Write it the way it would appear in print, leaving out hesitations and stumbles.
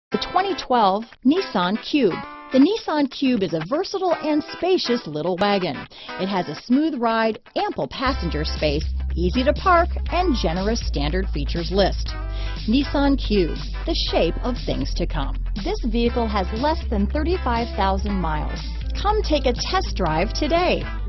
The 2012 Nissan Cube. The Nissan Cube is a versatile and spacious little wagon. It has a smooth ride, ample passenger space, easy to park, and generous standard features list. Nissan Cube, the shape of things to come. This vehicle has less than 35,000 miles. Come take a test drive today.